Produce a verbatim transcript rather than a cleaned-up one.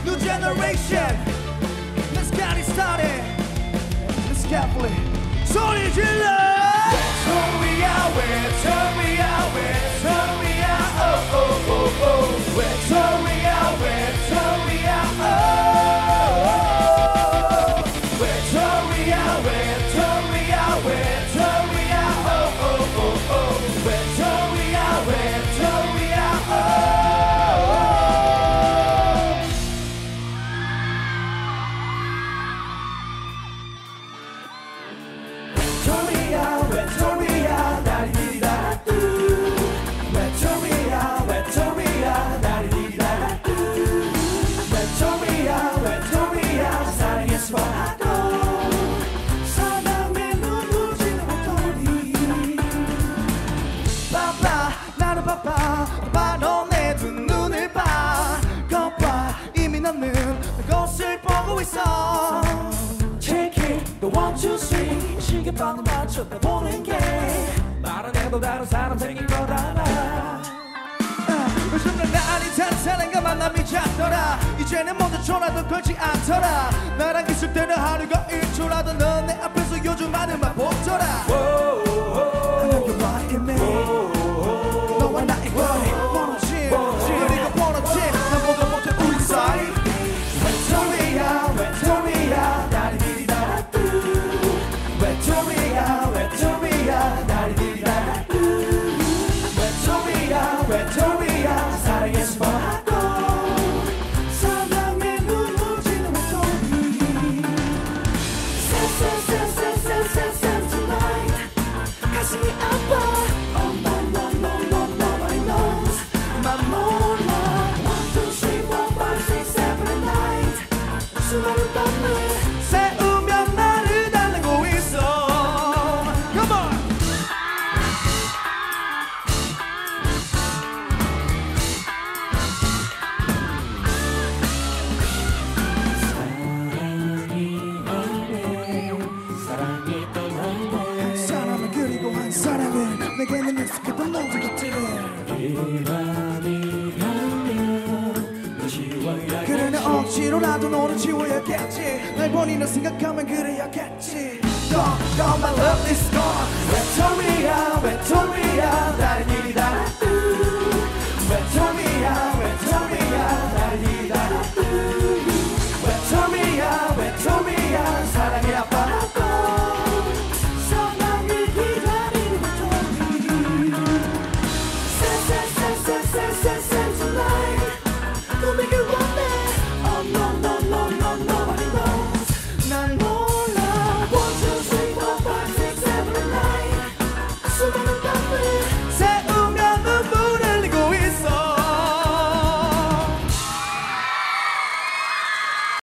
new generation. Let's get it started. Let's carefully. 소리 질러. Victoria, Victoria, Victoria, oh oh oh oh. Victoria, Victoria, oh. Victoria, Victoria, Victoria, oh oh oh oh. Victoria, Victoria, oh. Victoria, Victoria, 다리디다라뚜. Victoria, Victoria, 다리디다라뚜. Victoria, Victoria, 사랑의 스파도. 사랑의 눈부시는 목소리. 바빠, 나는 바빠. 바빠, 너 내 두 눈을 봐. 거봐, 이미 너는 그곳을 보고 있어. Check it, the one, two, three. 시계방을 맞춰다 보는 게 말 안 해도 다른 사람 생긴 거다 나. 요즘 난 나니 다른 사람과 만남이 잦더라. 이제는 모두 전화도 걸지 않더라. 나랑 있을 때는 하루가 일초라도 넌 내 앞에서 요즘 하늘만 보더라. I know you're right in me. 너와 나의 거리 멀어짐 그리고 멀어짐 난 보다 못해 우리 사이. Victoria, Victoria, 다리디다라뚜. Victoria, Victoria, 다리디다라뚜. Victoria, Victoria, 사랑의 스파도. 사랑의 눈부시는 목소리. Send, send, send, send, send, send, send tonight. 가슴이 아파. Oh no, no, no, no, nobody knows. 맘 몰라. One, two, three, four, five, six, seven, and nine. 수많은 밤을 새우며 나를 달래고 있어. Come on. 사랑이 떠나네 사람을 그리고 한 사람은 내게는 익숙했던 모든 것들. 이밤이 가면 너 지워야 그래 나 억지로라도 너를 지워야겠지. 날 버리는 생각하면 그래야겠지. Gone, gone, my love is gone. Victoria, Victoria, 날